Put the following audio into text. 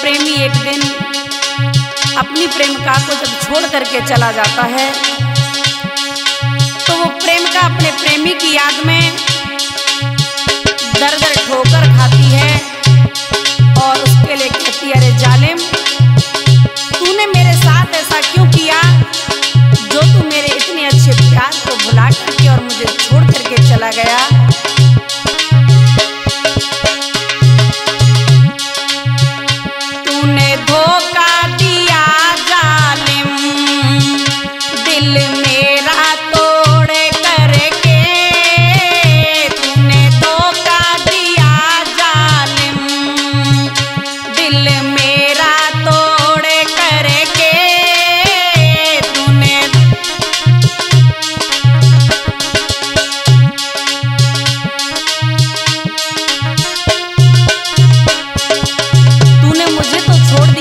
प्रेमी एक दिन अपनी प्रेमिका को जब छोड़ करके चला जाता है तो वो प्रेमिका अपने प्रेमी की याद में दर दर ठोकर खाती है और उसके लिए कहती है, अरे जालिम, तूने मेरे साथ ऐसा क्यों किया जो तू मेरे इतने अच्छे प्यार को भुला करके और मुझे छोड़ करके चला गया। तूने धोखा दिया जालिम, दिल मेरा तोड़ करके, तूने धोखा दिया जालिम, दिल मेरा तोड़ करके, तूने मुझे तो छोड़